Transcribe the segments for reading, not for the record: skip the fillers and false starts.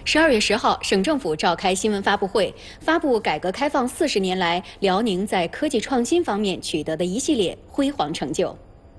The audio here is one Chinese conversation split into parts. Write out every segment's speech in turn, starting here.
12月10号，省政府召开新闻发布会，发布改革开放40年来辽宁在科技创新方面取得的一系列辉煌成就。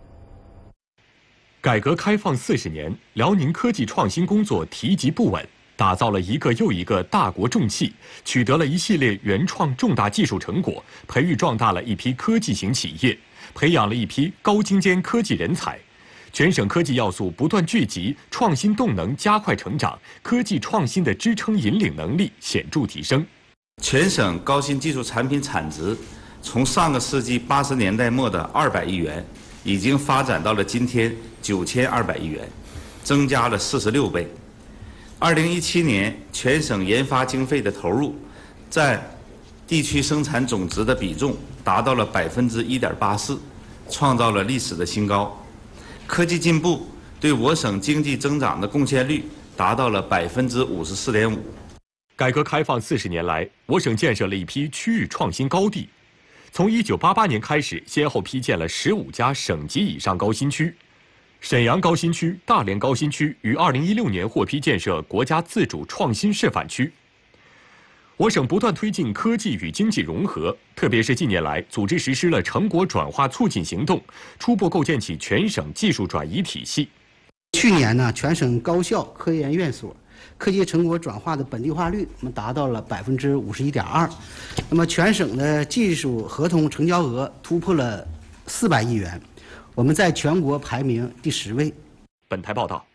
改革开放40年，辽宁科技创新工作提及不稳，打造了一个又一个大国重器，取得了一系列原创重大技术成果，培育壮大了一批科技型企业，培养了一批高精尖科技人才。全省科技要素不断聚集，创新动能加快成长，科技创新的支撑引领能力显著提升。 全省高新技术产品产值从上个世纪80年代末的200亿元，已经发展到了今天9200亿元，增加了46倍。2017年全省研发经费的投入，占地区生产总值的比重达到了1.84%，创造了历史的新高。科技进步对我省经济增长的贡献率达到了54.5%。 改革开放40年来，我省建设了一批区域创新高地。从1988年开始，先后批建了15家省级以上高新区。沈阳高新区、大连高新区于2016年获批建设国家自主创新示范区。我省不断推进科技与经济融合，特别是近年来组织实施了成果转化促进行动，初步构建起全省技术转移体系。 去年呢，全省高校、科研院所科技成果转化的本地化率，我们达到了51.2%。那么全省的技术合同成交额突破了400亿元，我们在全国排名第10位。 本台报道。